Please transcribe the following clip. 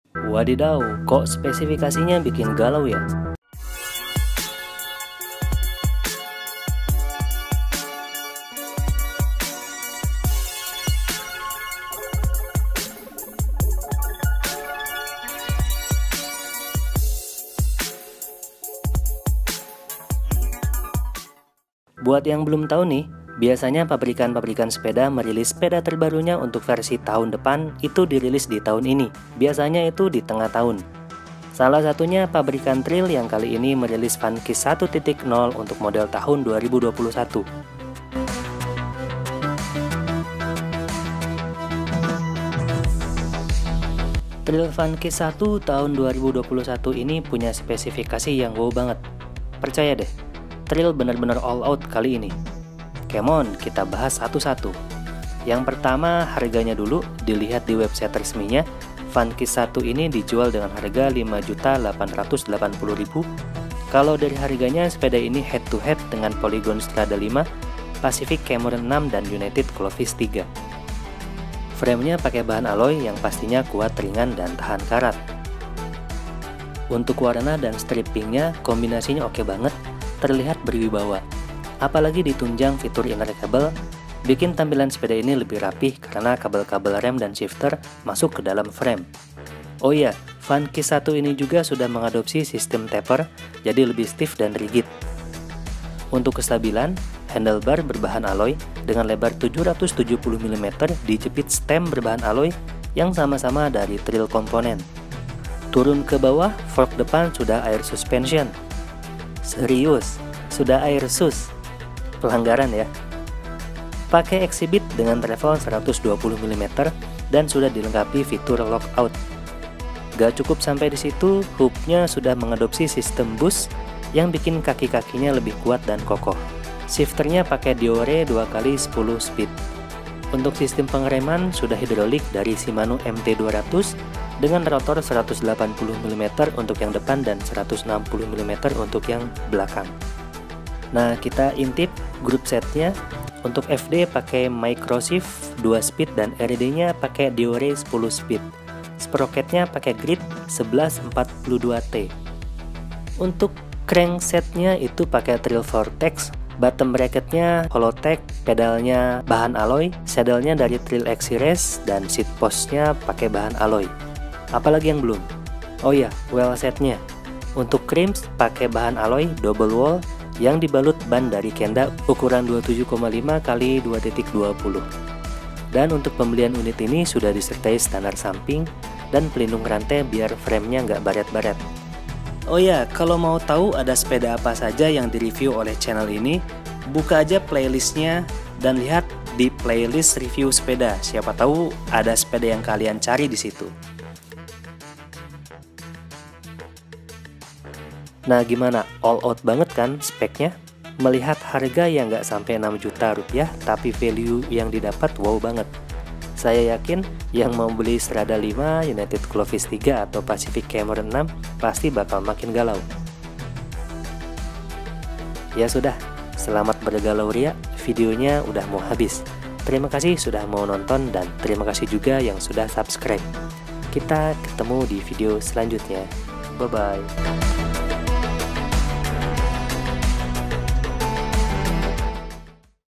Wadidaw, kok spesifikasinya bikin galau ya? Buat yang belum tahu nih, biasanya pabrikan-pabrikan sepeda merilis sepeda terbarunya untuk versi tahun depan itu dirilis di tahun ini. Biasanya itu di tengah tahun. Salah satunya pabrikan Trail yang kali ini merilis Vankis 1.0 untuk model tahun 2021. Trail Vankis 1 tahun 2021 ini punya spesifikasi yang wow banget. Percaya deh, Trail benar-benar all out kali ini. Come on, kita bahas satu-satu. Yang pertama, harganya dulu. Dilihat di website resminya, Vankis 1 ini dijual dengan harga 5.880.000. Kalau dari harganya, sepeda ini head to head dengan Polygon Strada 5, Pacific Cameron 6, dan United Clovis 3. Framenya pakai bahan alloy yang pastinya kuat, ringan, dan tahan karat. Untuk warna dan strippingnya, kombinasinya oke banget, terlihat berwibawa. Apalagi ditunjang fitur inner cable, bikin tampilan sepeda ini lebih rapih karena kabel-kabel rem dan shifter masuk ke dalam frame. Oh iya, Vankis 1 ini juga sudah mengadopsi sistem taper, jadi lebih stiff dan rigid. Untuk kestabilan, handlebar berbahan alloy dengan lebar 770 mm dijepit stem berbahan alloy yang sama-sama dari Trail komponen. Turun ke bawah, fork depan sudah air suspension. Serius, sudah air sus. Pelanggaran ya. Pakai exhibit dengan travel 120 mm dan sudah dilengkapi fitur lockout. Gak cukup sampai di situ, hooknya sudah mengadopsi sistem boost yang bikin kaki-kakinya lebih kuat dan kokoh. Shifternya pakai Diore 2x10 speed. Untuk sistem pengereman sudah hidrolik dari Shimano MT200 dengan rotor 180 mm untuk yang depan dan 160 mm untuk yang belakang. Nah, kita intip grup setnya. Untuk FD pakai Microshift 2 speed dan RD-nya pakai Diore 10 speed. Sprocketnya pakai grid 1142T. Untuk cranksetnya itu pakai Trail Vortex. Bottom bracketnya Holotech, pedalnya bahan alloy, saddle-nya dari Trail XC Race, dan seat post-nya pakai bahan alloy. Apalagi yang belum? Oh ya, wheel setnya. Untuk crimps pakai bahan alloy double wall yang dibalut ban dari Kenda ukuran 27,5 x 2.20. Dan untuk pembelian unit ini sudah disertai standar samping dan pelindung rantai biar framenya nggak baret-baret. Oh ya, kalau mau tahu ada sepeda apa saja yang direview oleh channel ini, buka aja playlistnya dan lihat di playlist review sepeda. Siapa tahu ada sepeda yang kalian cari di situ. Nah gimana, all out banget kan speknya? Melihat harga yang nggak sampai 6 juta rupiah, tapi value yang didapat wow banget. Saya yakin yang mau beli Strada 5, United Clovis 3, atau Pacific Cameron 6 pasti bakal makin galau. Ya sudah, selamat bergalau ria, videonya udah mau habis. Terima kasih sudah mau nonton dan terima kasih juga yang sudah subscribe. Kita ketemu di video selanjutnya. Bye-bye.